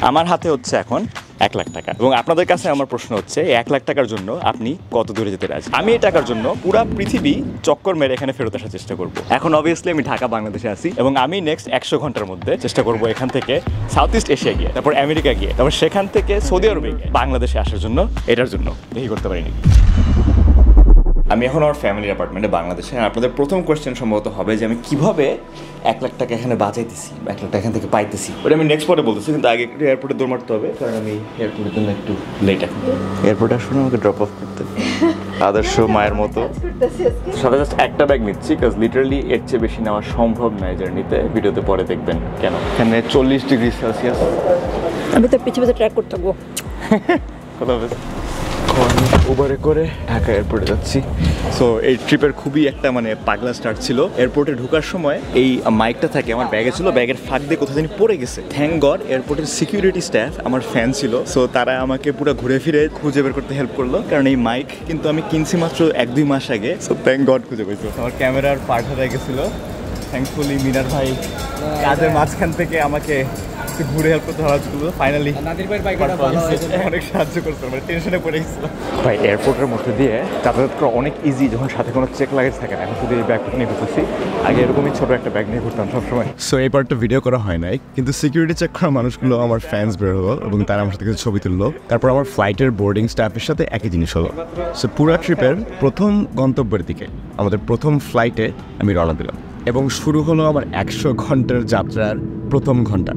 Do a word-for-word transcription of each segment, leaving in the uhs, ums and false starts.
আমার হাতে হচ্ছে এখন এক লাখ টাকা এবং আপনাদের কাছে আমার প্রশ্ন হচ্ছে এক লাখ টাকার জন্য আপনি কত দূরে যেতে রাজি? আমি এই টাকার জন্য পুরো পৃথিবী চক্কর মেরে এখানে ফেরত আসার চেষ্টা করব। এখন অবভিয়াসলি আমি ঢাকা বাংলাদেশে আছি এবং আমি নেক্সট একশো ঘন্টার মধ্যে চেষ্টা করব এখান থেকে সাউথ ইস্ট এশিয়া গিয়ে, তারপর আমেরিকা গিয়ে, তারপর সেখান থেকে সৌদি আরবে গিয়ে বাংলাদেশে আসার জন্য, এটার জন্য দেখি করতে পারিনি। আমি এখন আমার ফ্যামিলির অ্যাপার্টমেন্টে বাংলাদেশে। আপনাদের প্রথম কোয়েশ্চেন সম্ভবত হবে যে আমি কিভাবে এক লাখ টাকা এখানে বাঁচাইতেছি বা এক লাখ টাকা এখান থেকে পাইতেছি, ওটা আমি নেক্সট পরে বলতেছি, কিন্তু আগে একটু এয়ারপোর্টে দৌড় মারতে হবে কারণ আমি এয়ারপোর্টের জন্য একটু লেট। এখন এয়ারপোর্টে আসলে আমাকে ড্রপ অফ করতে আদর্শ মায়ের মতো সাথে জাস্ট একটা ব্যাগ নিচ্ছি, কাজ লিটারালি এর চেয়ে বেশি নেওয়া সম্ভব নয় জার্নিতে। ভিডিওতে পরে দেখবেন কেন। এখানে চল্লিশ ডিগ্রি সেলসিয়াস। আমি তো পিছিয়ে পিছিয়ে ট্র্যাক করতে থাকবো। কথা বলছি উবারে করে ঢাকা এয়ারপোর্টে যাচ্ছি। সো এই ট্রিপের খুবই একটা মানে পাগলা স্টার্ট ছিল। এয়ারপোর্টে ঢোকার সময় এই মাইকটা থাকে আমার ব্যাগে ছিল, ব্যাগের ফাঁক দিয়ে কোথাও জানি পড়ে গেছে। থ্যাংক গড এয়ারপোর্টের সিকিউরিটি স্টাফ আমার ফ্যান ছিল, সো তারা আমাকে পুরো ঘুরে ফিরে খুঁজে বের করতে হেল্প করলো, কারণ এই মাইক কিন্তু আমি কিনছি মাত্র এক দুই মাস আগে। সো থ্যাংক গড খুঁজে পেয়েছি। আমার ক্যামেরার পার্ট হয়ে গেছিল, থ্যাঙ্কফুলি মিনার ভাই কাজের মাঝখান থেকে আমাকে ঘুরে হেল্প করতে হলো। ফাইনালি অনেক সাহায্য করতে মানে টেনশনে পড়ে গেছিলাম ভাই। এয়ারপোর্টের মধ্যে দিয়ে যাতায়াত করা অনেক ইজি যখন সাথে কোনো চেক লাগেজ থাকে না। এখন শুধু এই ব্যাগটা নিয়ে ঘুরতেছি, আগে এরকমই ছোটো একটা ব্যাগ নিয়ে ঘুরতাম সবসময়। সো এই পার্টটা ভিডিও করা হয় নাই, কিন্তু সিকিউরিটি চেক করা মানুষগুলো আমার ফ্যান্স বের হলো এবং তারা আমার সাথে কিছু ছবি তুললো। তারপর আমার ফ্লাইটের বোর্ডিং স্টাফের সাথে একই জিনিস হলো। সো পুরো ট্রিপের প্রথম গন্তব্যের দিকে আমাদের প্রথম ফ্লাইটে আমি রওনা দিলাম এবং শুরু হলো আমার একশো ঘন্টার যাত্রার প্রথম ঘন্টা।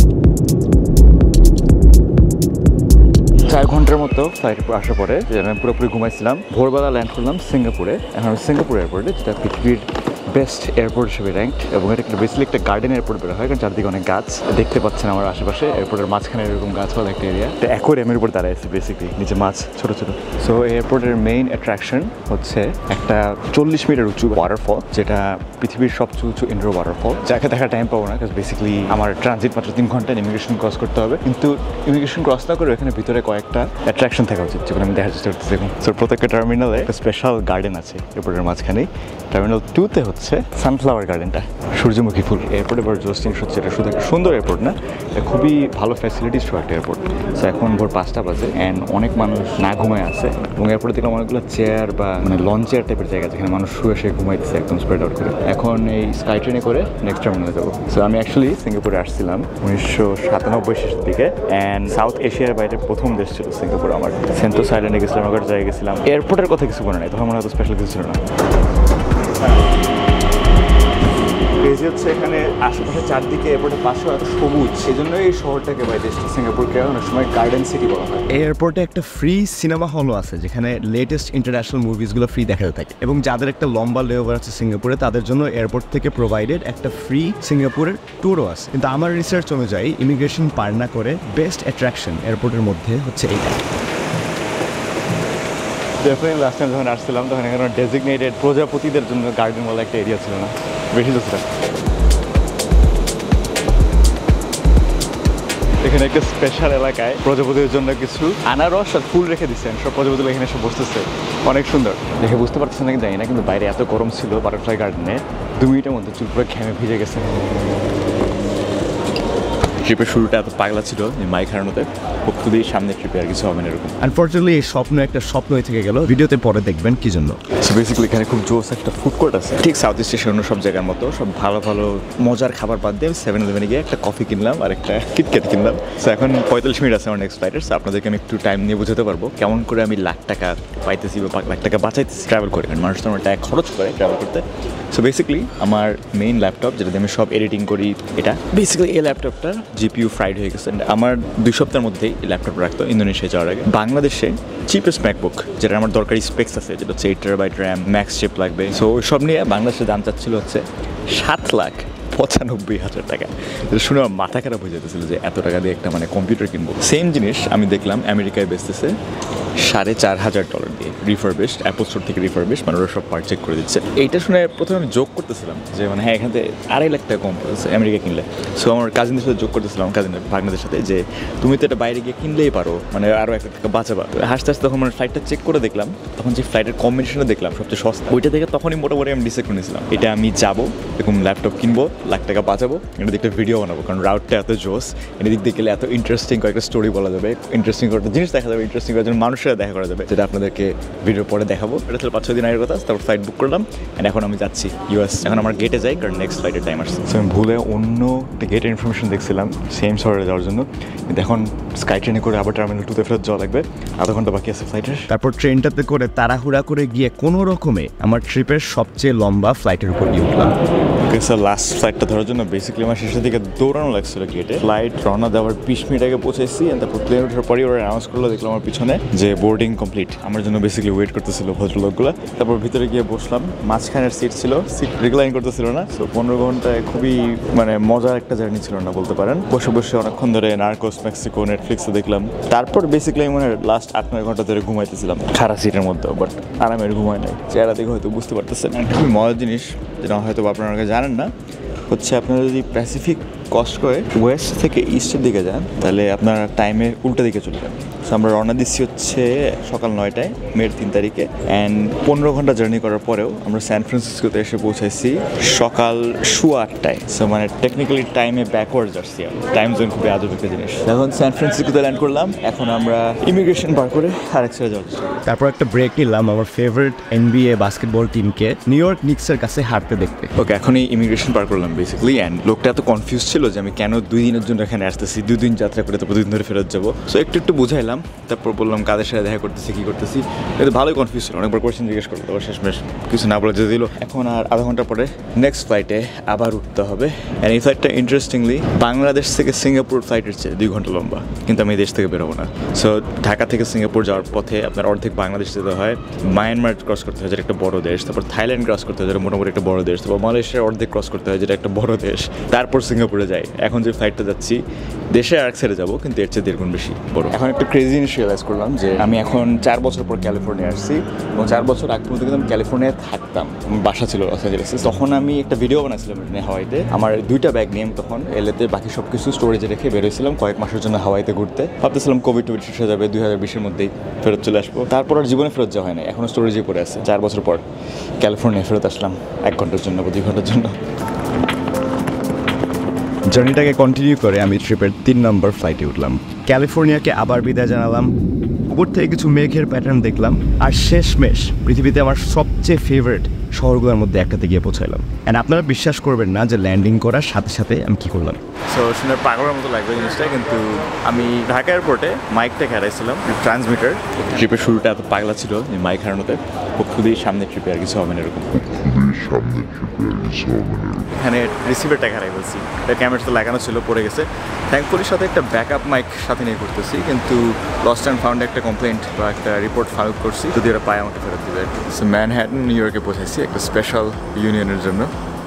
চার ঘন্টার মতো ফ্লাইটে আসার পরে আমি পুরোপুরি ঘুমাইছিলাম। ভোরবেলা ল্যান্ড করলাম সিঙ্গাপুরে। এখন আমি সিঙ্গাপুর এয়ারপোর্টে, যেটা পৃথিবীর বেস্ট এয়ারপোর্ট হিসেবে র্যাঙ্কড, এবং এটা একটা বেসিক্যালি একটা গার্ডেন এয়ারপোর্ট বের হয়, কারণ চারদিকে অনেক গাছ দেখতে পাচ্ছেন আমার আশেপাশে। এয়ারপোর্টের মাঝখানে এরকম গাছপালা একটা এরিয়া, একটা অ্যাকোয়ারিয়ামের উপর দাঁড়ায় আছে বেসিক্যালি, নিচে মাছ ছোটো ছোটো। সো এয়ারপোর্টের মেইন অ্যাট্রাকশন হচ্ছে একটা চল্লিশ মিটার উঁচু ওয়াটারফল, যেটা পৃথিবীর সবচেয়ে উঁচু ইনডোর ওয়াটারফল, যাকে দেখার টাইম পাবো না, কারণ বেসিক্যালি আমার ট্রানজিট মাত্র তিন ঘন্টা ইমিগ্রেশন ক্রস করতে হবে। কিন্তু ইমিগ্রেশন ক্রস না করে এখানে ভিতরে কয়েকটা অ্যাট্রাকশন থাকা উচিত, যেগুলো আমি দেখার চেষ্টা করতেছি এখন। সো প্রত্যেকটা টার্মিনালে একটা স্পেশাল গার্ডেন আছে এয়ারপোর্টের মাঝখানেই। টার্মিনাল টুতে হচ্ছে সানফ্লাওয়ার গার্ডেনটা, সূর্যমুখী ফুল। এয়ারপোর্টে বড় জোস জিনিস হচ্ছে এটা শুধু একটা সুন্দর এয়ারপোর্ট না, এটা খুবই ভালো ফ্যাসিলিটিস সহ একটা এয়ারপোর্ট। সো এখন ভোর পাঁচটা বাজে অ্যান্ড অনেক মানুষ না ঘুমায় আছে, এবং এয়ারপোর্টে দেখলাম অনেকগুলো চেয়ার বা মানে লঞ্চ চেয়ার টাইপের জায়গা যেখানে মানুষ শুয়ে শুয়ে ঘুমাইতেছে একদম স্প্রেড আউট করে। এখন এই স্কাই ট্রেনে করে নেক্সট টার্মিনালে যাবো। সো আমি অ্যাকচুয়ালি সিঙ্গাপুরে আসছিলাম উনিশশো সাতানব্বই শেষের দিকে, অ্যান্ড সাউথ এশিয়ার বাইরে প্রথম দেশ ছিল সিঙ্গাপুর আমার। সেন্টোসা আইল্যান্ডে গেছিলাম, আমার জায়গায় গেছিলাম। এয়ারপোর্টের কথা কিছু মনে নাই, তখন মনে হয়তো স্পেশাল কিছু ছিল না। ক্রেজি হচ্ছে এখানে আশেপাশে চারদিকে এয়ারপোর্টের পাশে এত সবুজ, সেই জন্য এই শহরটাকে বা দেশটা সিঙ্গাপুরকে অনেক সময় গার্ডেন সিটি বলা হয়। এই এয়ারপোর্টে একটা ফ্রি সিনেমা হলও আছে, যেখানে লেটেস্ট ইন্টারন্যাশনাল মুভিসগুলো ফ্রি দেখাতে থাকে, এবং যাদের একটা লম্বা লেওভার আছে সিঙ্গাপুরে তাদের জন্য এয়ারপোর্ট থেকে প্রোভাইডেড একটা ফ্রি সিঙ্গাপুরের ট্যুরও আছে। কিন্তু আমার রিসার্চ অনুযায়ী ইমিগ্রেশন পার না করে বেস্ট অ্যাট্রাকশন এয়ারপোর্টের মধ্যে হচ্ছে এইটা। ডেফিনেটলি লাস্ট টাইম যখন আসছিলাম তখন এখানে ডেজিগনেটেড প্রজাপতিদের জন্য গার্ডেন বলা একটা এরিয়া ছিল না, বেশি তো ছিল। এখানে একটা স্পেশাল এলাকায় প্রজাপতির জন্য কিছু আনারস আর ফুল রেখে দিচ্ছেন, সব প্রজাপতিগুলো এখানে এসে বসতেছে, অনেক সুন্দর দেখে। বুঝতে পারতেছেন নাকি জানি না, কিন্তু বাইরে এত গরম ছিল বাটারফ্লাই গার্ডেনে, দু মিনিটের মধ্যে চুল পুরো ঘেমে ভিজে গেছে। ট্রিপের শুরুটা এত পাগলা ছিল মাইক হারানোতে, খুবই সামনে ট্রিপে আর কিছু হবে না এরকম। আনফর্চুনেটলি এই স্বপ্ন একটা স্বপ্নই থেকে গেল, ভিডিওতে পরে দেখবেন কি জন্য। সো বেসিক্যালি এখানে খুব জোস একটা ফুড কোর্ট আছে, ঠিক সাউথ ইস্ট এশিয়ার অন্য সব জায়গার মতো। সব ভালো ভালো মজার খাবার বাদ দিয়ে আমি সেভেন ইলেভেনে গিয়ে একটা কফি কিনলাম আর একটা কিটক্যাট কিনলাম। সো এখন পঁয়তাল্লিশ মিনিট আছে আমার নেক্সট ফ্লাইটের। সো আপনাদেরকে আমি একটু টাইম নিয়ে বোঝাতে পারবো কেমন করে আমি লাখ টাকা পাইতেছি বা লাখ টাকা বাঁচাইতেছি ট্রাভেল করে। কারণ মানুষ তো আমার টাকা খরচ করে ট্রাভেল করতে। সো বেসিক্যালি আমার মেইন ল্যাপটপ, যেটাতে আমি সব এডিটিং করি, এটা বেসিক্যালি এই ল্যাপটপটা জিপিইউ ফ্রাইড হয়ে গেছে। আমার দুই সপ্তাহের মধ্যেই ল্যাপটপ রাখতো ইন্দোনেশিয়া যাওয়ার আগে। বাংলাদেশে চিপেস্ট ম্যাকবুক, যেটা আমার দরকারি স্পেক্স আছে, যেটা হচ্ছে eight terabyte RAM, Max chip লাগবে। সো ওই সব নিয়ে বাংলাদেশে দাম চাচ্ছিল হচ্ছে সাত লাখ পঁচানব্বই হাজার টাকা। যেটা শুনে আমার মাথা খারাপ হয়ে যেতেছিল যে এত টাকা দিয়ে একটা মানে কম্পিউটার কিনবো। সেম জিনিস আমি দেখলাম আমেরিকায় বেচতেছে সাড়ে চার হাজার ডলার দিয়ে রিফারবিশড, অ্যাপল স্টোর থেকে রিফারবিশড, মানে ওরা সব পার্ট চেক করে দিচ্ছে। এইটা শুনে প্রথমে আমি যোগ করতেছিলাম যে মানে হ্যাঁ এখান থেকে আড়াই লাখ টাকা কম পড়েছে আমেরিকা কিনলে। সো আমার কাজিনদের সাথে যোগ করতেছিলাম, কাজিনের ভাগনাদের সাথে, যে তুমি তো এটা বাইরে গিয়ে কিনলেই পারো, মানে আরও এক লাখ টাকা বাঁচাবা। হাসতে হাসতে তখন মানে ফ্লাইটটা চেক করে দেখলাম, তখন যে ফ্লাইটের কম্বিনেশনটা দেখলাম সবচেয়ে সস্তা, ওইটা দেখে তখনই মোটামুটি আমি ডিসাইড করে নিয়েছিলাম এটা আমি যাবো, এরকম ল্যাপটপ কিনবো, লাখ টাকা বাঁচাবো, এটা দেখতে ভিডিও বানাবো, কারণ রাউটটা এত জোস, এটা দিক দিয়ে গেলে এত ইন্টারেস্টিং কয়েকটা স্টোরি বলা যাবে, ইন্টারেস্টিং কয়েকটা জিনিস দেখা যাবে, ইন্টারেস্টিং কয়েকজন মানুষের দেখা করা যাবে, যেটা আপনাদেরকে ভিডিও পরে দেখাবো। এটা ছিল পাঁচ ছয় দিন আগের কথা। তারপর ফ্লাইট বুক করলাম অ্যান্ড এখন আমি যাচ্ছি ইউএস। এখন আমার গেটে যাই, কারণ নেক্সট ফ্লাইটের টাইম আসছে। সো আমি ভুলে অন্য একটা গেটের ইনফরমেশন দেখছিলাম সেম শহরে যাওয়ার জন্য, কিন্তু এখন স্কাই ট্রেনে করে আবার টার্মিনাল টুতে ফেরত যাওয়া লাগবে, আধা ঘন্টা বাকি আছে ফ্লাইটের। তারপর ট্রেনটাতে করে তাড়াহুড়া করে গিয়ে কোনো রকমে আমার ট্রিপের সবচেয়ে লম্বা ফ্লাইটের উপর গিয়ে উঠলাম। ওকে স্যার, লাস্ট ফ্লাইটটা ধরার জন্য বেসিক্যালি আমার শেষের দিকে দৌড়ানো লাগছিল গেটে। ফ্লাইট রওনা দেওয়ার বিশ মিনিট আগে পৌঁছেছি, তারপর প্লেন ওঠার পরই ওরা অ্যানাউন্স করলো, দেখলাম আমার পিছনে যে বোর্ডিং কমপ্লিট। আমার জন্য বেসিক্যালি ওয়েট করতেছিল ভদ্রলোকগুলো। তারপর ভিতরে গিয়ে বসলাম, মাঝখানের সিট ছিল, সিট রিক্লাইন করতেছিল না। সো পনেরো ঘন্টায় খুবই মানে মজার একটা জার্নি ছিল না বলতে পারেন। বসে বসে অনেকক্ষণ ধরে নার্কোস মেক্সিকো নেটফ্লিক্সে দেখলাম। তারপর বেসিক্যালি মানে লাস্ট আট নয় ঘন্টা ধরে ঘুমাইতেছিলাম খারাপ সিটের মধ্যে, বাট আরামের ঘুমায় নাই। চেহারা দেখে হয়তো বুঝতে পারতেছেন। খুবই মজার জিনিস যেটা হয়তো আপনারা জানেন না হচ্ছে, আপনারা যদি প্যাসিফিক কস্ট করে ওয়েস্ট থেকে ইস্টের দিকে যান তাহলে আপনারা টাইমে উল্টো দিকে চলে যান। সো আমরা রওনা দিচ্ছি হচ্ছে সকাল নয়টায় মের তিন তারিখে, অ্যান্ড পনেরো ঘন্টা জার্নি করার পরেও আমরা স্যান ফ্রান্সিসকোতে এসে পৌঁছাইছি সকাল সোয়া আটটায়। সো মানে টেকনিক্যালি টাইমে ব্যাকওয়ার্ড যাচ্ছি। টাইম জোন খুবই আজব একটা জিনিস। এখন স্যান ফ্রান্সিসকোতে ল্যান্ড করলাম, এখন আমরা ইমিগ্রেশন পার করে আরেক ছেড়ে যাচ্ছি। তারপর একটা ব্রেক নিলাম আমার ফেভারিট এনবিএ বাস্কেটবল টিমকে নিউ ইয়র্ক নিক্সের কাছে হারতে দেখতে। ওকে, এখনই ইমিগ্রেশন পার করলাম বেসিক্যালি, অ্যান্ড লোকটা এত কনফিউজ ছিল যে আমি কেন দুই দিনের জন্য এখানে আসতেছি, দুই দিন যাত্রা করে তারপর দুই দিন ধরে ফেরত যাবো। সো একটু একটু বুঝাইলাম, তারপর বললাম কাদের সাথে দেখা করতেছি, কী করতেছি। কিন্তু ভালোই কনফিউজ ছিল, অনেকবার কোয়েশ্চেন জিজ্ঞেস করলো, তারপর শেষমেশ কিছু না বলে যেতে দিল। এখন আর আধা ঘন্টা পরে নেক্সট ফ্লাইটে আবার উঠতে হবে। অ্যান্ড এই ফ্লাইটটা ইন্টারেস্টিংলি বাংলাদেশ থেকে সিঙ্গাপুর ফ্লাইটের চেয়ে দুই ঘন্টা লম্বা, কিন্তু আমি এই দেশ থেকে বেরোবো না। সো ঢাকা থেকে সিঙ্গাপুর যাওয়ার পথে আপনার অর্ধেক বাংলাদেশ যেতে হয়, মায়ানমার ক্রস করতে হয় যেটা একটা বড় দেশ, তারপর থাইল্যান্ড ক্রস করতে হয় যেটা মোটামুটি একটা বড় দেশ, তারপর মালয়েশিয়ার অর্ধেক ক্রস করতে হয় যেটা একটা বড় দেশ, তারপর সিঙ্গাপুরে যাই। এখন যে ফ্লাইটটা যাচ্ছি দেশে আর এক সাইডে যাবো, কিন্তু এর চেয়ে দেড় গুণ বেশি বড়। এখন একটা ক্রেজি জিনিস রিয়েলাইজ করলাম যে আমি এখন চার বছর পর ক্যালিফোর্নিয়া আসছি, এবং চার বছর আগ পর্যন্ত কিন্তু আমি ক্যালিফোর্নিয়ায় থাকতাম, আমার বাসা ছিল লস অ্যাঞ্জেলেসে। তখন আমি একটা ভিডিও বানাচ্ছিলাম হাওয়াইতে, আমার দুইটা ব্যাগ নিয়ে আমি তখন এলেতে বাকি সব কিছু স্টোরেজে রেখে বেরোয়েছিলাম কয়েক মাসের জন্য হাওয়াইতে ঘুরতে। ভাবতেছিলাম কোভিড টোভিড শেষ হয়ে যাবে, দুই হাজার বিশের মধ্যেই ফেরত চলে আসবো। তারপর আর জীবনে ফেরত যাওয়া হয় না, এখনও স্টোরেজে পড়ে আছে। চার বছর পর ক্যালিফোর্নিয়া ফেরত আসলাম এক ঘন্টার জন্য বা দুই ঘন্টার জন্য। জার্নিটাকে কন্টিনিউ করে আমি ট্রিপের তিন নম্বর ফ্লাইটে উঠলাম। ক্যালিফোর্নিয়াকে আবার বিদায় জানালাম, উপর থেকে কিছু মেঘের প্যাটার্ন দেখলাম, আর শেষমেশ পৃথিবীতে আমার সবচেয়ে ফেভারিট শহরগুলোর মধ্যে একটাতে গিয়ে পৌঁছাইলাম। অ্যান্ড আপনারা বিশ্বাস করবেন না যে ল্যান্ডিং করার সাথে সাথে আমি কী করলাম। সো শুনে পাগলের মতো লাগবে জিনিসটা, কিন্তু আমি ঢাকা এয়ারপোর্টে মাইকটা হারাইছিলাম, ট্রান্সমিটার। ট্রিপের শুরুটা এত পাগলা ছিল যে মাইক হারানোতে, খুবই সামনে ট্রিপে আর কিছু হবে না এরকম। এখানে রিসিভারটা হারাই বলছি, ক্যামেরাটা লাগানো ছিল, পড়ে গেছে। থ্যাঙ্কফুলির সাথে একটা ব্যাকআপ মাইক সাথে নিয়ে করতেছি, কিন্তু লস্ট অ্যান্ড ফাউন্ড একটা কমপ্লেন্ট বা একটা রিপোর্ট ফাইল করছি, যদি ওরা পায় আমাকে ফেরত দিবে। সো ম্যানহ্যাটন নিউ ইয়র্কে পৌঁছাইছি একটা স্পেশাল ইউনিয়নের জন্য।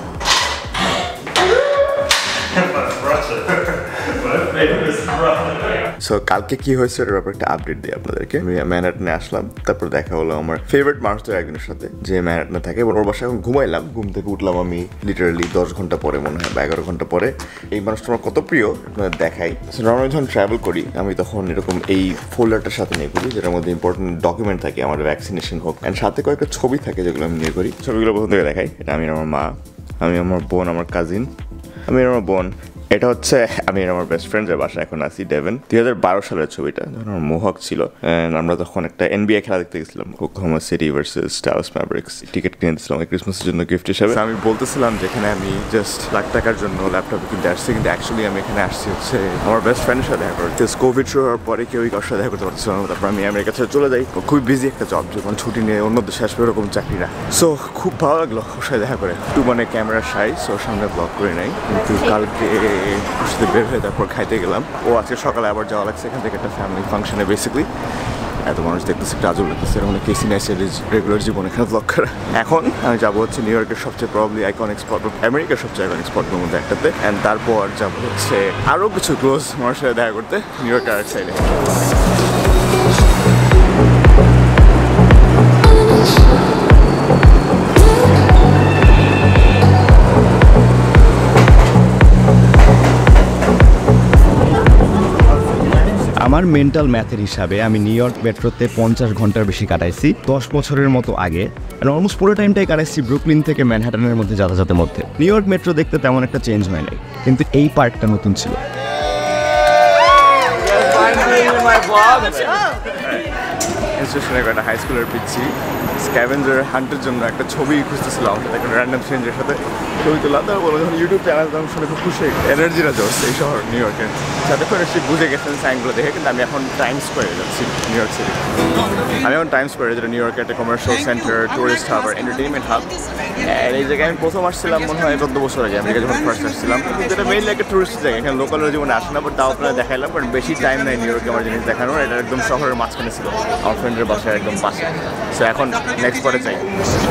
সো কালকে কি হয়েছে এটার ব্যাপারে একটা আপডেট দিই আপনাদেরকে। আমি ম্যানহাটনে আসলাম, তারপর দেখা হলো আমার ফেভারিট মানুষদের একজনের সাথে যে ম্যানহাটনে থাকে, এবং ওর বাসায় এখন ঘুমাইলাম। ঘুম থেকে উঠলাম আমি লিটারালি দশ ঘন্টা পরে, মনে হয় বা এগারো ঘন্টা পরে। এই মানুষটা আমার কত প্রিয় আপনাদের দেখাই। নর্মালি যখন ট্রাভেল করি আমি তখন এরকম এই ফোল্ডারটার সাথে নিয়ে করি, যেটার মধ্যে ইম্পর্টেন্ট ডকুমেন্ট থাকে, আমার ভ্যাকসিনেশন হোক, অ্যান্ড সাথে কয়েকটা ছবি থাকে যেগুলো আমি নিয়ে করি। ছবিগুলো প্রথম থেকে দেখাই। এটা আমি আমার মা, আমি আমার বোন, আমার কাজিন, আমি আমার বোন। এটা হচ্ছে আমি আমার বেস্ট ফ্রেন্ডের বাসা এখন আছি, ডেভেন। দুই হাজার বারো সালের ছবিটা, যখন আমার মোহক ছিল। আমরা তখন একটা এনবিএ খেলা দেখতে গেছিলাম, Oklahoma City versus Dallas Mavericks. Ticket কিনে দিয়েছিলাম ক্রিসমাসের জন্য গিফট হিসেবে। আমি বলতেছিলাম যেখানে আমি জাস্ট লাখ টাকার জন্য ল্যাপটপ কিনতে আসছি, কিন্তু অ্যাকচুয়ালি আমি এখানে আসছি হচ্ছে আমার বেস্ট ফ্রেন্ডের সাথে দেখা করতে। কোভিড শুরু হওয়ার পরে কেউই কারোর সাথে দেখা করতে পারছিলাম না। তারপর আমি আমেরিকা ছেড়ে চলে যাই। খুবই বিজি একটা জব, যখন ছুটি নিয়ে অন্য দেশে আসবে এরকম চাকরি না। সো খুব ভালো লাগলো ওর সাথে দেখা করে। একটু মানে ক্যামেরা সাই, সো সামনে ব্লগ করে নাই, কিন্তু কালকে ওর সাথে বের হয়ে তারপর খাইতে গেলাম। ও আজকে সকালে আবার যাওয়া লাগছে এখান থেকে একটা ফ্যামিলি ফাংশনে। বেসিক্যালি এত মানুষ দেখতেছে, একটা আজব লাগতেছে, মানে কেসি নাইসের রেগুলার জীবন এখানে ব্লগ করা। এখন আমি যাবো হচ্ছে নিউ ইয়র্কের সবচেয়ে প্রবলি আইকনিক স্পট, আমেরিকার সবচেয়ে আইকনিক স্পটগুলোর মধ্যে একটাতে। অ্যান্ড তারপর যাবো হচ্ছে আরও কিছু ক্লোজ মানুষের সাথে দেখা করতে নিউ ইয়র্কের আরেক সাইডে। আমার মেন্টাল ম্যাথের হিসাবে আমি নিউ ইয়র্ক মেট্রোতে পঞ্চাশ ঘন্টার বেশি কাটাইছি দশ বছরের মতো আগে, আর অলমোস্ট পুরো টাইমটাই কাটাইছি ব্রুকলিন থেকে ম্যানহাটনের মধ্যে যাতায়াতের মধ্যে। নিউ ইয়র্ক মেট্রো দেখতে তেমন একটা চেঞ্জ হয় নাই, কিন্তু এই পার্টটা নতুন ছিল। একটা হাই স্কুলের পিচ্ছি স্ক্যাভেঞ্জার হান্টের জন্য একটা ছবি খুঁজতেছিলাম, একটা র্যান্ডম স্ট্রেঞ্জের সাথে ছবি তোলা। তার বলে যখন ইউটিউব চ্যানেল তখন শুনে খুব খুশি, এনার্জিটা জোস এই শহর নিউ ইয়র্কের। যাতে করে সে বুঝে গেছেন সাইনগুলো দেখে, কিন্তু আমি এখন টাইম স্কোয়ারে যাচ্ছি নিউ ইয়র্ক সিটি। আমি এখন টাইম স্কোয়ারে, যেটা নিউ ইয়র্কের একটা কমার্শিয়াল সেন্টার, টুরিস্ট হাব আর এন্টারটেনমেন্ট হাব। আর এই জায়গায় আমি প্রথম আসছিলাম মনে হয় চোদ্দ বছর আগে, আমেরিকা যখন ফার্স্ট আসছিলাম। কিন্তু এটা মেইনলি একটা টুরিস্ট জায়গা, এখানে লোকালের জীবনে আসে না, বাট তাও আপনারা দেখাইলাম, কারণ বেশি টাইম নেই নিউ ইয়র্কে আমার জিনিস দেখানোর। এটা একদম শহরের মাঝখানে ছিল, আমার ফ্রেন্ডের বাসায় একদম পাশে। সো এখন নেক্সট পরে চাই।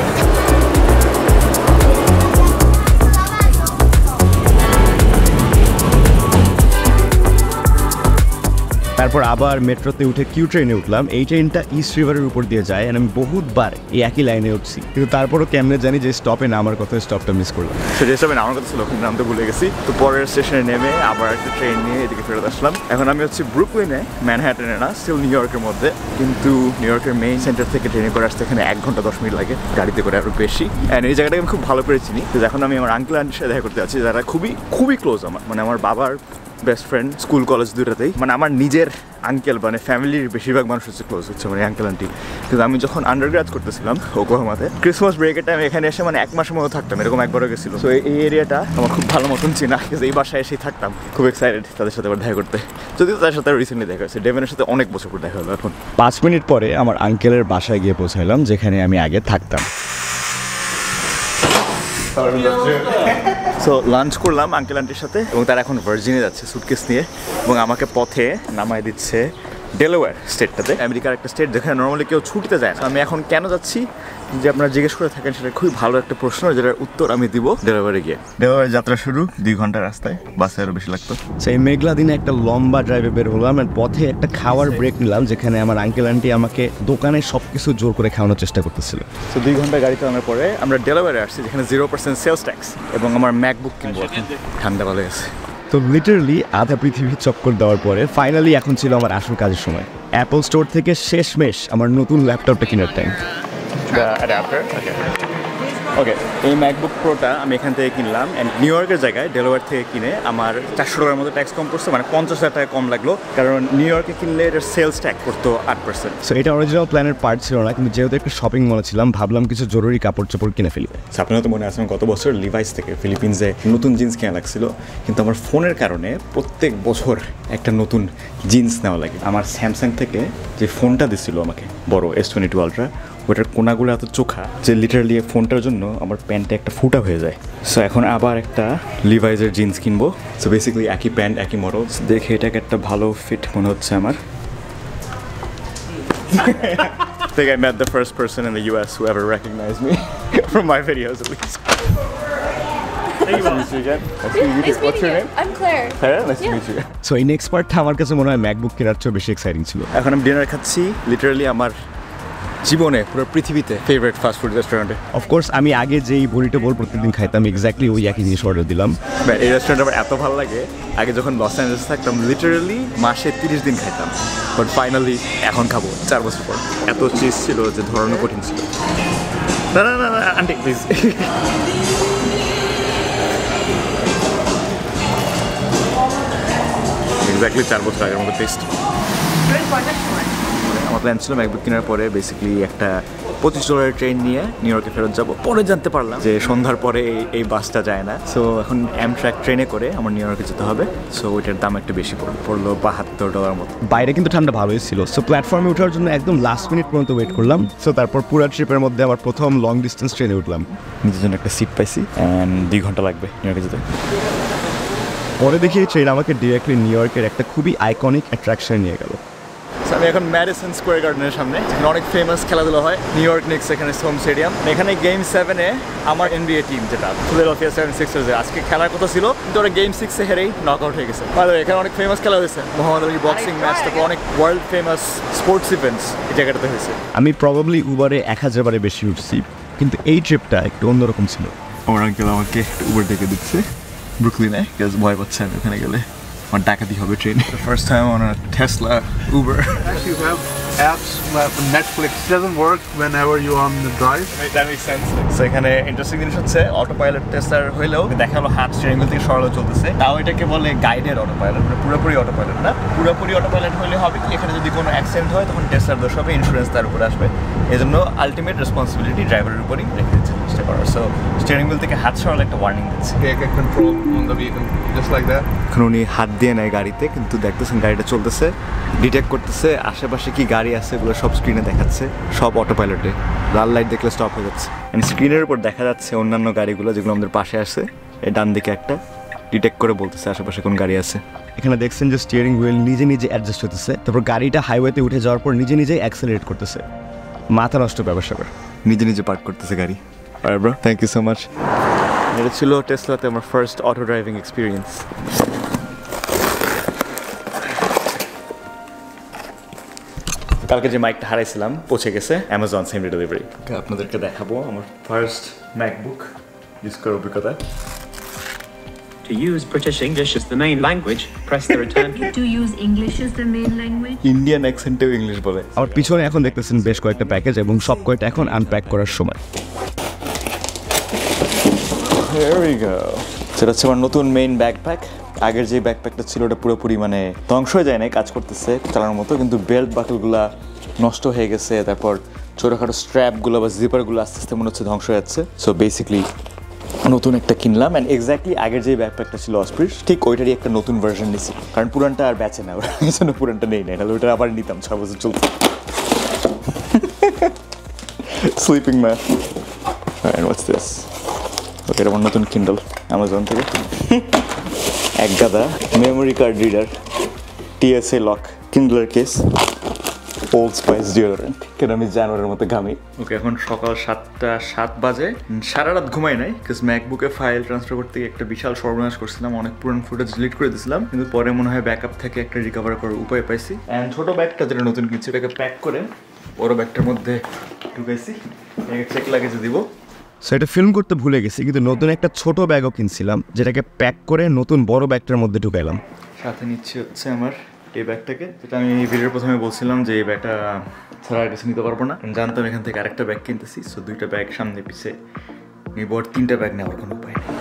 তারপর আবার মেট্রোতে উঠে কিউ ট্রেনে উঠলাম। এই ট্রেনটা ইস্ট রিভারের উপর দিয়ে যায়, আর আমি বহুতবার এই একই লাইনে উঠছি, কিন্তু তারপরও কেমনে জানি যে স্টপে নামার কথা, স্টপটা মিস করলাম। সেটা স্টপে নামার কথা ছিল, কিন্তু নামতে ভুলে গেছি। তো পরের স্টেশনে নেমে আবার একটা ট্রেন নিয়ে এদিকে ফেরত আসলাম। এখন আমি হচ্ছে ব্রুকলিনে, ম্যানহাটনে না, স্টিল নিউ ইয়র্কের মধ্যে, কিন্তু নিউ ইয়র্কের মেইন সেন্টার থেকে ট্রেনে করে আসতে এখানে এক ঘন্টা দশ মিনিট লাগে, গাড়িতে করে আরও বেশি। অ্যান্ড এই জায়গাটাকে আমি খুব ভালো করে চিনি। তো এখন আমি আমার আঙ্কেল আন্টির সাথে দেখা করতে যাচ্ছি, যারা খুবই খুবই ক্লোজ আমার, মানে আমার বাবার বেস্ট ফ্রেন্ড, স্কুল কলেজ দুটাতেই। মানে আমার নিজের আঙ্কেল, মানে ফ্যামিলির বেশিরভাগ মানুষ হচ্ছে ক্লোজ হচ্ছে মানে আঙ্কেল আন্টি। কিন্তু আমি যখন আন্ডারগ্রাড করতেছিলাম ওকলাহোমাতে, ক্রিসমাস ব্রেকের টাইম এখানে এসে মানে এক মাসের মতো থাকতাম, এরকম একবারও গেছিল। তো এই এরিয়াটা আমার খুব ভালো মতন চেনা, এই বাসায় এসেই থাকতাম। খুব এক্সাইটেড তাদের সাথে আবার দেখা করতে, যদিও তাদের সাথে রিসেন্টলি দেখা হয়েছে। ডেভেনের সাথে অনেক বছর পর দেখা হলো। এখন পাঁচ মিনিট পরে আমার আঙ্কেলের বাসায় গিয়ে পৌঁছাইলাম, যেখানে আমি আগে থাকতাম। সো লাঞ্চ করলাম আঙ্কেল আন্টির সাথে, এবং তারা এখন ভার্জিনে যাচ্ছে সুটকেস নিয়ে, এবং আমাকে পথে নামায় দিচ্ছে ডেলাওয়্যার স্টেটটাতে, আমেরিকার একটা স্টেট যেখানে নর্মালি কেউ ছুটিতে যায় না। আমি এখন কেন যাচ্ছি যে আপনারা জিজ্ঞেস করে থাকেন, সেটা খুবই ভালো একটা প্রশ্ন, যেটার উত্তর আমি দিব ডেলাওয়্যারে গিয়ে। ডেলাওয়্যার যাত্রা শুরু, দুই ঘন্টা রাস্তায়, বাসে আরও বেশি লাগতো। সেই মেঘলা দিনে একটা লম্বা ড্রাইভে বের হলাম, আর পথে একটা খাওয়ার ব্রেক নিলাম, যেখানে আমার আঙ্কেল আন্টি আমাকে দোকানে সব কিছু জোর করে খাওয়ানোর চেষ্টা করতেছিল। তো দুই ঘন্টা গাড়ি চালানোর পরে আমরা ডেলাওয়্যারে আসছি, যেখানে জিরো পার্সেন্ট সেলস ট্যাক্স, এবং আমার ম্যাকবুক কিনবো। ঠান্ডা ভালো গেছে। তো লিটারালি আধা পৃথিবী চক্কর দেওয়ার পরে ফাইনালি এখন ছিল আমার আসল কাজের সময়। অ্যাপল স্টোর থেকে শেষমেশ আমার নতুন ল্যাপটপটা কেনার টাইম। ওকে, এই ম্যাকবুক প্রোটা আমি এখান থেকে কিনলাম, অ্যান্ড নিউ ইয়র্কের জায়গায় ডেলাওয়্যার থেকে কিনে আমার চারশো টাকার মতো ট্যাক্স কম পড়ছে, মানে পঞ্চাশ হাজার টাকা কম লাগলো, কারণ নিউ ইয়র্কে কিনলে এটার সেলস ট্যাক্স করতো আট পার্সেন্ট। সো এটা অরিজিনাল প্ল্যানের পার্ট ছিল না, কিন্তু যেহেতু একটা শপিং মলে ছিলাম, ভাবলাম কিছু জরুরি কাপড় চোপড় কিনে ফেলি। আপনারা তো মনে আছে গত বছর লিভাইস থেকে ফিলিপিন্সে নতুন জিন্স কেনা লাগছিল, কিন্তু আমার ফোনের কারণে প্রত্যেক বছর একটা নতুন জিন্স নেওয়া লাগে। আমার স্যামসাং থেকে যে ফোনটা দিছিল আমাকে, বড় এস টোয়েন্টি টু আলট্রা, ওটার কোনাগুলো এত চোখা যে লিটারালি ফোনটার জন্য আমার প্যান্টে একটা ফুটা হয়ে যায়। সো এখন আবার একটা লিভাইজের জিন্স কিনবো। সো বেসিক্যালি একই প্যান্ট একই মডেল, দেখে এটাকে একটা ভালো ফিট মনে হচ্ছে আমার। I think I met the first person in the U S who ever recognized me from my videos at least. Nice to meet you again. Nice to meet you. What's your name? I'm Claire. Claire, nice to meet you. So এই next পার্টটা আমার কাছে মনে হয় MacBook কেনার চেয়ে বেশি exciting ছিল। এখন আমি ডিনার খাচ্ছি লিটারালি আমার জীবনে পুরো পৃথিবীতে ফেভারিট ফাস্ট ফুড রেস্টুরেন্টে। অফকোর্স আমি আগে যেই বুরিটো বোল প্রতিদিন খাইতাম, এক্স্যাক্টলি ওই একই জিনিস অর্ডার দিলাম। এই রেস্টুরেন্ট আমার এত ভালো লাগে, আগে যখন লস অ্যাঞ্জেলেস থাকতাম লিটারালি মাসে তিরিশ দিন খাইতাম, বাট ফাইনালি এখন খাবো চার বছর পর। এত চিজ ছিল যে ধরানো কঠিন ছিল। না না না না আন্টি প্লিজ। এক্স্যাক্টলি চার বছর আগের মতো টেস্ট। আমার প্ল্যান ছিল ম্যাকবুক কেনার পরে বেসিক্যালি একটা পঁচিশ ডলারের ট্রেন নিয়ে নিউ ইয়র্কে ফেরত যাবো। পরে জানতে পারলাম যে সন্ধ্যার পরে এই এই বাসটা যায় না, সো এখন অ্যামট্রাক ট্রেনে করে আমার নিউ ইয়র্কে যেতে হবে। সো ওইটার দাম একটু বেশি পড়লো পড়লো বাহাত্তর ডলার মতো। বাইরে কিন্তু ঠান্ডা ভালোই ছিল, সো প্ল্যাটফর্মে ওঠার জন্য একদম লাস্ট মিনিট পর্যন্ত ওয়েট করলাম। সো তারপর পুরো ট্রিপের মধ্যে আমার প্রথম লং ডিস্টেন্স ট্রেনে উঠলাম। নিজের জন্য একটা সিট পাইছি, অ্যান্ড দুই ঘন্টা লাগবে নিউ ইয়র্কে যেতে। পরে দেখি এই ট্রেন আমাকে ডিরেক্টলি নিউ ইয়র্কের একটা খুবই আইকনিক অ্যাট্রাকশন নিয়ে গেল। আমি এখন ম্যাডিসন স্কোয়ার গার্ডেনের সামনে, যেখানে অনেক ফেমাস খেলাধুলা হয়। নিউ ইয়র্ক নিক্স এখানে হোম স্টেডিয়াম। এখানে গেম সেভেনে আমার এনবিএ টিম যেটা ফিলাডেলফিয়া সেভেন সিক্সার্সের আজকে খেলার কথা ছিল, কিন্তু ওরা গেম সিক্সে হেরেই নক আউট হয়ে গেছে। এখানে অনেক ফেমাস খেলা হয়েছে, মোহাম্মদ আলী বক্সিং ম্যাচ, তারপর অনেক ওয়ার্ল্ড ফেমাস স্পোর্টস ইভেন্টস এই জায়গাটাতে হয়েছে। আমি প্রবাবলি উবারে এক হাজার বারে বেশি উঠছি, কিন্তু এই ট্রিপটা একটু অন্যরকম ছিল। আমার আঙ্কেল আমাকে উবার ডেকে দিচ্ছে ব্রুকলিনে, ভয় পাচ্ছে আমি ওখানে গেলে। আমার ডাকাতি হবে ট্রেনে first time on a Tesla Uber Actually, you have apps like Netflix doesn't work whenever you're on the drive. That makes sense. So এখানে ইন্টারেস্টিং জিনিস হচ্ছে অটো পাইলট টেস্টার হইলেও দেখা হলো হাত স্টিয়ারিং হুইল থেকে সরালো চলতেছে তাও এটাকে বলে গাইডেড অটো পাইলট মানে পুরোপুরি অটো পাইলট না পুরোপুরি অটো পাইলট হলে হবে কি এখানে যদি কোনো অ্যাক্সিডেন্ট হয় তখন টেস্টার দোষ হবে ইন্স্যুরেন্স তার উপরে আসবে এই জন্য আলটিমেট রেসপন্সিবিলিটি ড্রাইভারের উপরই রেখে দিচ্ছে চেষ্টা করার সো স্টিয়ারিং হুইল থেকে হাত সরালে একটা ওয়ার্নিং দিচ্ছে Take a control on the vehicle, just like that. এখন উনি হাত দিয়ে নেয় গাড়িতে কিন্তু দেখতেছেন গাড়িটা চলতেছে ডিটেক্ট করতেছে আশেপাশে কি গাড়ি আছে এগুলো সব স্ক্রিনে দেখাচ্ছে সব অটো পাইলটে লাল লাইট দেখলে স্টপ হয়ে যাচ্ছে স্ক্রিনের উপর দেখা যাচ্ছে অন্যান্য গাড়িগুলো যেগুলো আমাদের পাশে আসে এই ডান দিকে একটা ডিটেক্ট করে বলতেছে আশেপাশে কোন গাড়ি আছে এখানে দেখছেন যে স্টিয়ারিং হুইল নিজে নিজে অ্যাডজাস্ট হতেছে তারপর গাড়িটা হাইওয়েতে উঠে যাওয়ার পর নিজে নিজেই অ্যাক্সেলারেট করতেছে মাথা নষ্ট ব্যবসা করে নিজে নিজে পার্ক করতেছে গাড়ি আর bro thank you so much এটা ছিল টেসলাতে আমার ফার্স্ট অটো ড্রাইভিং এক্সপিরিয়েন্স কালকে যে মাইকটা হারাইছিলাম পৌঁছে গেছে অ্যামাজন সেম ডে ডেলিভারি আপনাদেরকে দেখাবো আমার ফার্স্ট ম্যাকবুক ইউজ করার অভিজ্ঞতা To use British English as the main language, press the return key. To use English as the main language. Indian অ্যাকসেন্টেও ইংলিশ বলে আমার পিছনে এখন দেখতেছেন বেশ কয়েকটা প্যাকেজ এবং সব কয়টা এখন আনপ্যাক করার সময় Here we go. সেটা হচ্ছে আমার নতুন মেইন ব্যাকপ্যাক আগের যে ব্যাকপ্যাকটা ছিল ওটা পুরোপুরি মানে ধ্বংস হয়ে যায় না কাজ করতেছে চালানোর মতো কিন্তু বেল্ট বাকলগুলা নষ্ট হয়ে গেছে তারপর ছোটোখাটো স্ট্র্যাপগুলো বা জিপারগুলো আস্তে আস্তে মনে হচ্ছে ধ্বংস হয়ে যাচ্ছে সো বেসিক্যালি নতুন একটা কিনলাম অ্যান্ড এক্স্যাক্টলি আগের যে ব্যাকপ্যাকটা ছিল অসপ্রিশ ঠিক ওইটারই একটা নতুন ভার্সন নিছি কারণ পুরানটা আর বেচে না ওরা এই জন্য পুরানটা নেই না তাহলে ওইটা আবার নিতাম ছয় বছর চলতো sleeping mat and what's this okay এটা আমার নতুন কিন্ডল অ্যামাজন থেকে এক গাদা memory card reader TSA lock কিন্ডলার কেস ওল্ড স্পাইস ডিওডোরেন্ট কেন আমি জানোয়ারের মতো ঘামি ওকে এখন সকাল সাতটা সাত বাজে সারা রাত ঘুমাই নাই বিকজ ম্যাকবুকে ফাইল ট্রান্সফার করতে গিয়ে একটা বিশাল সর্বনাশ করছিলাম অনেক পুরনো ফুটেজ ডিলিট করে দিয়েছিলাম কিন্তু পরে মনে হয় ব্যাকআপ থেকে একটা রিকভার করার উপায় পাইছি অ্যান্ড ছোটো ব্যাগটা যেটা নতুন কিনছি ওটাকে প্যাক করে বড় ব্যাগটার মধ্যে ঢুকাইছি চেক লাগেজে দিব সো এটা ফিল্ম করতে ভুলে গেছি কিন্তু নতুন একটা ছোট ব্যাগও কিনছিলাম যেটাকে প্যাক করে নতুন বড় ব্যাগটার মধ্যে ঢুকাইলাম সাথে নিচ্ছি হচ্ছে আমার এই ব্যাগটাকে যেটা আমি ভিডিওর প্রথমে বলছিলাম যে এই ব্যাগটা ছাড়া আর কিছু নিতে পারবো না জানতাম এখান থেকে আরেকটা ব্যাগ কিনতেছি সো দুইটা ব্যাগ সামনে পিছিয়ে নিব আর তিনটা ব্যাগ নেওয়ার কোনো উপায় নেই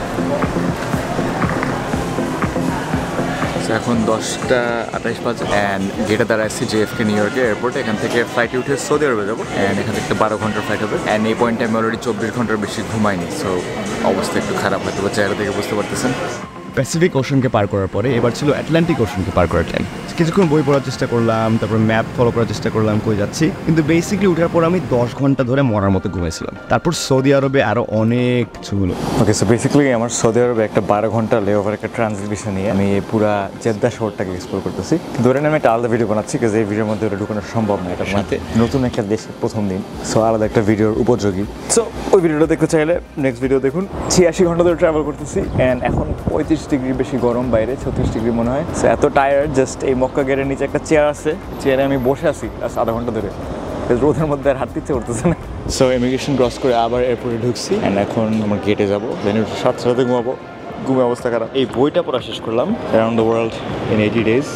এখন দশটা আঠাইশ বাজে অ্যান্ড গেটে দাঁড়াচ্ছি জেএফকে নিউ ইয়র্কে এয়ারপোর্টে এখান থেকে ফ্লাইটে উঠে সৌদি আরবে যাবো অ্যান্ড এখান থেকে বারো ঘন্টার ফ্লাইট হবে অ্যান্ড এই পয়েন্টে আমি অলরেডি চব্বিশ ঘন্টার বেশি ঘুমাইনি সো অবস্থা একটু খারাপ হয়তো বা চেহারা থেকে বুঝতে পারতেছেন প্যাসিফিক ওশনকে পার করার পরে এবার ছিল আটলান্টিক ওশনকে পার করার টাইম কিছুক্ষণ বই পড়ার চেষ্টা করলাম তারপর ম্যাপ ফলো করার চেষ্টা করলাম কই যাচ্ছি কিন্তু বেসিক্যালি ওঠার পর আমি দশ ঘন্টা ধরে মরার মতো ঘুমিয়েছিলাম তারপর সৌদি আরবে আরও অনেক কিছুগুলো ওকে সো বেসিক্যালি আমার সৌদি আরবে একটা বারো ঘন্টা লেওভার একটা ট্রানজিট বিষয় নিয়ে আমি এই পুরা জেদ্দা শহরটাকে এক্সপ্লোর করতেছি ধরে আমি একটা আলাদা ভিডিও বানাচ্ছি কারণ এই ভিডিওর মধ্যে ওটা ঢুকানো সম্ভব না এটার মধ্যে নতুন একটা দেশের প্রথম দিন সো আলাদা একটা ভিডিওর উপযোগী সো ওই ভিডিওটা দেখতে চাইলে নেক্সট ভিডিও দেখুন ছিয়াশি ঘন্টা ধরে ট্রাভেল করতেছি অ্যান্ড এখন পঁয়ত্রিশ ডিগ্রি বেশি গরম বাইরে ছত্রিশ ডিগ্রি মনে হয় সো এত টায়ার্ড জাস্ট এই মক্কা গেটের নিচে একটা চেয়ার আছে চেয়ারে আমি বসে আছি আধা ঘন্টা ধরে রোদের মধ্যে আর হাঁটতে ইচ্ছে করতেছে না সো ইমিগ্রেশন ক্রস করে আবার এয়ারপোর্টে ঢুকছি অ্যান্ড এখন আমার গেটে যাবো দেন সাত সাথে ঘুমাবো ঘুমে অবস্থা খারাপ এই বইটা পড়া শেষ করলাম around the world in eighty days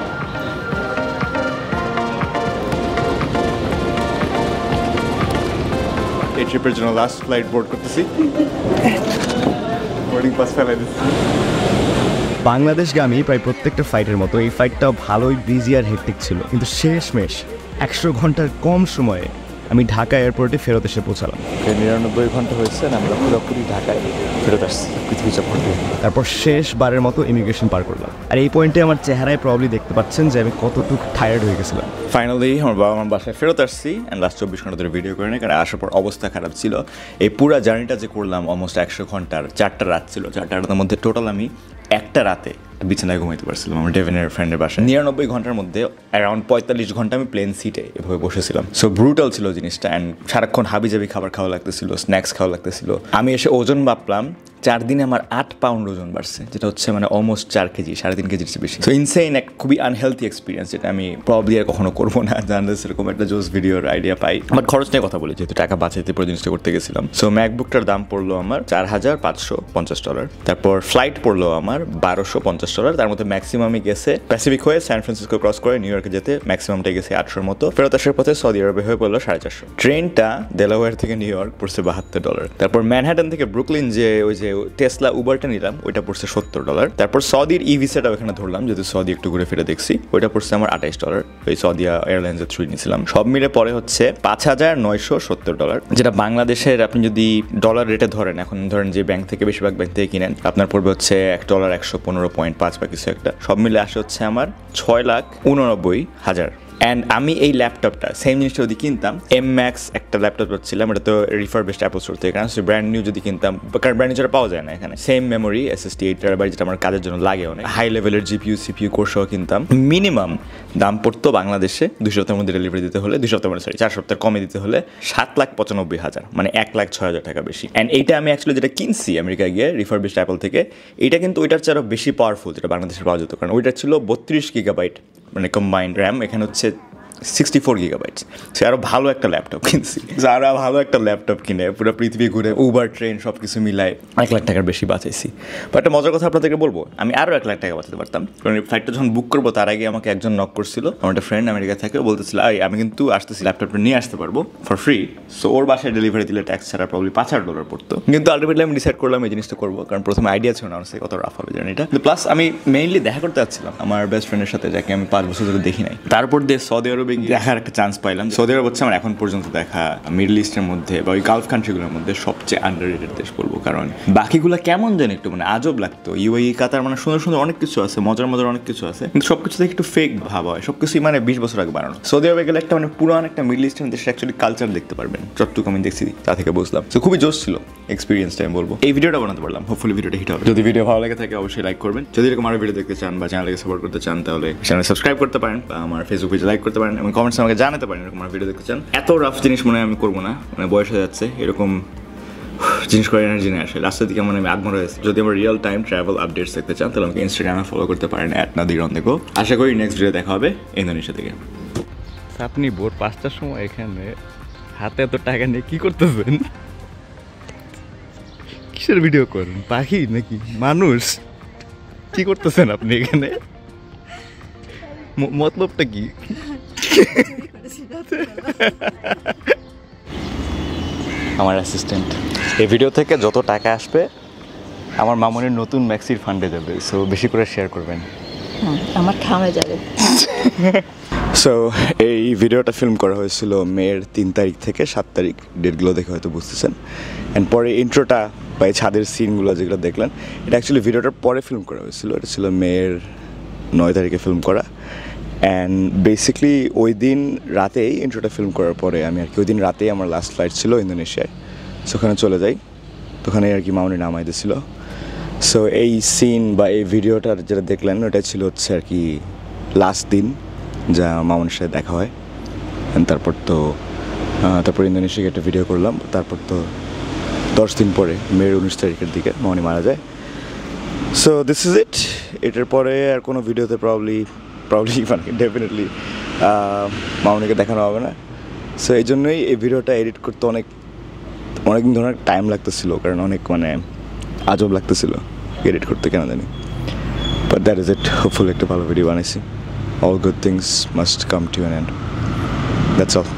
এই ট্রিপের জন্য লাস্ট ফ্লাইট বোর্ড করতেছি বোর্ডিং পাস ফেলাই দিচ্ছি বাংলাদেশগামী প্রায় প্রত্যেকটা ফ্লাইটের মতো এই ফ্লাইটটাও ভালোই বিজি আর হেক্টিক ছিল কিন্তু শেষমেশ একশো ঘন্টার কম সময়ে আমি ঢাকা এয়ারপোর্টে ফেরত এসে পৌঁছালাম নিরানব্বই ঘন্টা হয়েছে আমরা পুরোপুরি ঢাকায় ফেরত আসছি পৃথিবী চক্কর দিয়ে তারপর শেষবারের মতো ইমিগ্রেশন পার করলাম আর এই পয়েন্টে আমার চেহারায় প্রবলি দেখতে পাচ্ছেন যে আমি কতটুকু টায়ার্ড হয়ে গেছিলাম ফাইনালি আমার বাবা আমার বাসায় ফেরত আসছি অ্যান্ড লাস্ট চব্বিশ ঘন্টা ধরে ভিডিও করে নিই কারণ আসার পর অবস্থা খারাপ ছিল এই পুরো জার্নিটা যে করলাম অলমোস্ট একশো ঘন্টার চারটা রাত ছিল চারটা রাতের মধ্যে টোটাল আমি একটা রাতে বিছানায় ঘুমাইতে পারছিলাম আমার ডেভেনের ফ্রেন্ডের বাসায় নিরানব্বই ঘন্টার মধ্যে অ্যারাউন্ড পঁয়তাল্লিশ ঘন্টা আমি প্লেন সিটে এভাবে বসেছিলাম সো ব্রুটাল ছিল জিনিসটা অ্যান্ড সারাক্ষণ হাবিজাবি খাবার খাওয়া লাগতেছিল স্ন্যাক্স খাওয়া লাগতেছিল আমি এসে ওজন মাপলাম চার দিনে আমার আট পাউন্ড ওজন বাড়ছে, যেটা হচ্ছে মানে অলমোস্ট চার কেজি, সাড়ে তিন কেজির চেয়ে বেশি। সো ইনসেইন এক খুবই আনহেলথি এক্সপিরিয়েন্স, যেটা আমি প্রবলি আর কখনো করবো না, জানলে সেরকম একটা জোস ভিডিওর আইডিয়া পাই। বাট খরচ নিয়ে কথা বলি, যেহেতু টাকা বাঁচাইতে পুরো জিনিসটা করতে গেছিলাম। সো ম্যাকবুকটার দাম পড়লো আমার চার হাজার পাঁচশো পঞ্চাশ ডলার। তারপর ফ্লাইট পড়লো আমার বারোশো পঞ্চাশ ডলার। তার মধ্যে ম্যাক্সিমামই গেছে প্যাসিফিক হয়ে স্যান ফ্রান্সিসকো ক্রস করে নিউ ইয়র্কে যেতে ম্যাক্সিমামটা গেছে আটশোর মতো। ফেরত আসার পথে সৌদি আরবে হয়ে পড়লো সাড়ে চারশো। ট্রেনটা ডেলাওয়্যার থেকে নিউ ইয়র্ক পড়ছে বাহাত্তর ডলার। তারপর ম্যানহাটন থেকে ব্রুকলিন যে ওই যে টেসলা উবারটা নিলাম, ওইটা পড়ছে সত্তর ডলার। তারপর সৌদির ই ভিসাটা ওখানে ধরলাম, যেহেতু সৌদি একটু ঘুরে ফিরে দেখছি, ওইটা পড়ছে আমার আঠাইশ ডলার। ওই সৌদিয়া এয়ারলাইন্সের থ্রু নিয়েছিলাম। সব মিলে পরে হচ্ছে পাঁচ হাজার নয়শো সত্তর ডলার, যেটা বাংলাদেশের আপনি যদি ডলার রেটে ধরেন, এখন ধরেন যে ব্যাংক থেকে বেশিরভাগ ব্যাংক থেকে কিনেন, আপনার পড়বে হচ্ছে এক ডলার একশো পনেরো পয়েন্ট পাঁচ বা কিছু একটা। সব মিলে আসে হচ্ছে আমার ছয় লাখ উননব্বই হাজার। অ্যান্ড আমি এই ল্যাপটপটা সেম জিনিসটা যদি কিনতাম, এম ম্যাক্স একটা ল্যাপটপ পাচ্ছিলাম, এটা তো রিফারবিশড অ্যাপল স্টোর থেকে, কারণ ব্র্যান্ড নিউ যদি কিনতাম, কারণ ব্র্যান্ড নিউ পাওয়া যায় না এখানে। Same memory SSD eight terabyte, যেটা আমার কাজের জন্য লাগে অনেক, হাই লেভেলের জিপিইউ সিপিইউ কোর সহ কিনতাম, মিনিমাম দাম পড়তো বাংলাদেশে দুই সপ্তাহের মধ্যে ডেলিভারি দিতে হলে, দুই সপ্তাহ মানে সরি চার সপ্তাহ কমে দিতে হলে সাত লাখ পঁচানব্বই হাজার, মানে এক লাখ ছয় হাজার টাকা বেশি। অ্যান্ড এইটা আমি অ্যাকচুয়ালি যেটা কিনছি আমেরিকায় গিয়ে রিফারবিশড অ্যাপল থেকে, এইটা কিন্তু ওইটার চেয়ে আরও বেশি পাওয়ারফুল যেটা বাংলাদেশে পাওয়া যেত, কারণ ওইটা ছিল বত্রিশ গিগাবাইট মানে কম্বাইন্ড র্যাম, এখানে হচ্ছে সিক্সটি ফোর গিগাবাইটস। সে আরও ভালো একটা ল্যাপটপ কিনছি, আরও ভালো একটা ল্যাপটপ কিনে পুরো পৃথিবী ঘুরে উবার ট্রেন সব কিছু মিলায় এক লাখ টাকার বেশি বাঁচাইছি। বা একটা মজার কথা আপনাদেরকে বলবো, আমি আরও এক লাখ টাকা বাঁচাতে পারতাম, কারণ এই ফ্লাইটটা যখন বুক করবো তার আগে আমাকে একজন নক করছিল, আমার একটা ফ্রেন্ড আমেরিকা থাকে, বলতেছিল আই আমি কিন্তু আসতেছি, ল্যাপটপটা নিয়ে আসতে পারবো ফর ফ্রি। সো ওর বাসায় ডেলিভারি দিলে ট্যাক্স ছাড়া প্রবলি পাঁচ হাজার ডলার পড়তো, কিন্তু আলটিমেটলি আমি ডিসাইড করলাম এই জিনিসটা করবো, কারণ প্রথমে আইডিয়া ছিল না আমার সাথে কত রাফ হবে জার্নিটা। প্লাস আমি মেইনলি দেখা করতে যাচ্ছিলাম আমার বেস্ট ফ্রেন্ডের সাথে, যাকে আমি পাঁচ বছর ধরে দেখি নাই। তারপর দিয়ে সৌদি আরবে দেখার একটা চান্স পাইলাম। সৌদি আরব হচ্ছে আমার এখন পর্যন্ত দেখা মিডল ইস্টের মধ্যে বা ওই গালফ কান্ট্রিগুলোর মধ্যে সবচেয়ে আন্ডাররেটেড দেশ বলবো, কারণ বাকিগুলো কেমন যেন একটু মানে আজব লাগতো। ইউএই কাতার মানে সুন্দর সুন্দর অনেক কিছু আছে, মজার মজার অনেক কিছু আছে, কিন্তু সবকিছু থেকে একটু ফেক ভাব হয়, সবকিছুই মানে বিশ বছর আগে বানানো। সৌদি আরবে গেলে একটা মানে পুরান একটা মিডল ইস্টার্ন দেশের অ্যাকচুয়ালি কালচার দেখতে পারবেন, যতটুকু আমি দেখছি তা থেকে বুঝলাম। তো খুবই জোশ ছিল এক্সপিরিয়েন্সটা আমি বলবো। এই ভিডিওটা বানাতে পারলাম, হোপফুলি ভিডিওটা হিট হবে। যদি ভিডিও ভালো লাগে থাকে অবশ্যই লাইক করবেন। যদি এরকম আরো ভিডিও দেখতে চান বা চ্যানেলকে সাপোর্ট করতে চান, তাহলে চ্যানেল সাবস্ক্রাইব করতে পারেন বা আমার ফেসবুক পেজে লাইক করতে পারেন এবং কমেন্টস আমাকে জানাতে পারেন এরকম ভিডিও দেখতে চান। এত রাফ জিনিস মনে হয় আমি করবো না, মানে বয়স হয়ে যাচ্ছে, এরকম জিনিস করে এনার্জি নিয়ে আসে লাস্টের দিকে, মানে আমি আগ্রহ হয়েছি। যদি আমার রিয়েল টাইম ট্রাভেল আপডেটস দেখতে চান, তাহলে আমাকে ইনস্টাগ্রামে ফলো করতে পারেন at Nadir on the go. আশা করি নেক্সট ভিডিও দেখা হবে ইন্দোনেশিয়া থেকে। আপনি ভোর পাঁচটার সময় এখানে হাতে এত টাকা নিয়ে কি করতেছেন? কিসের ভিডিও করেন? পাখি নাকি মানুষ? কি করতেছেন আপনি এখানে? মতলবটা কি? আমার অ্যাসিস্ট্যান্ট এই ভিডিও থেকে যত টাকা আসবে আমার মামুনের নতুন ম্যাক্সির ফান্ডে যাবে, সো বেশি করে শেয়ার করবেন। আমার খামে যাবে। সো এই ভিডিওটা ফিল্ম করা হয়েছিল মেয়ের তিন তারিখ থেকে সাত তারিখ, ডেটগুলো দেখে হয়তো বুঝতেছেন। অ্যান্ড পরে ইন্ট্রোটা বা এই ছাদের সিনগুলো যেগুলো দেখলেন, এটা অ্যাকচুয়ালি ভিডিওটার পরে ফিল্ম করা হয়েছিল। এটা ছিল মেয়ের নয় তারিখে ফিল্ম করা। অ্যান্ড বেসিকলি ওই দিন রাতেই ইন্ট্রোটা ফিল্ম করার পরে আমি আর কি ওই দিন রাতেই আমার লাস্ট ফ্লাইট ছিল ইন্দোনেশিয়ায়, সো ওখানে চলে যাই। তো ওখানে আর কি মামুনি নামাই দিয়েছিল। সো এই সিন বা এই ভিডিওটার যেটা দেখলেন ওটা ছিল হচ্ছে আর কি লাস্ট দিন যা মামুনের সাথে দেখা হয়। অ্যান্ড তারপর তো তারপর ইন্দোনেশিয়াকে একটা ভিডিও করলাম। তারপর তো দশ দিন পরে মেয়ের উনিশ তারিখের দিকে মামুনি মারা যায়। So this is it. এটার পরে আর কোনো ভিডিওতে প্রবলি প্রবলি মানে ডেফিনেটলি মামুনিকে দেখানো হবে না। সো এই জন্যই এই ভিডিওটা এডিট করতে অনেক অনেক দিন ধরে টাইম লাগতেছিল, কারণ অনেক মানে আজব লাগতেছিল এডিট করতে কেন জানি। But that is it. Hopefully একটা ভালো ভিডিও বানাইছি। All good things must come to an end. That's all.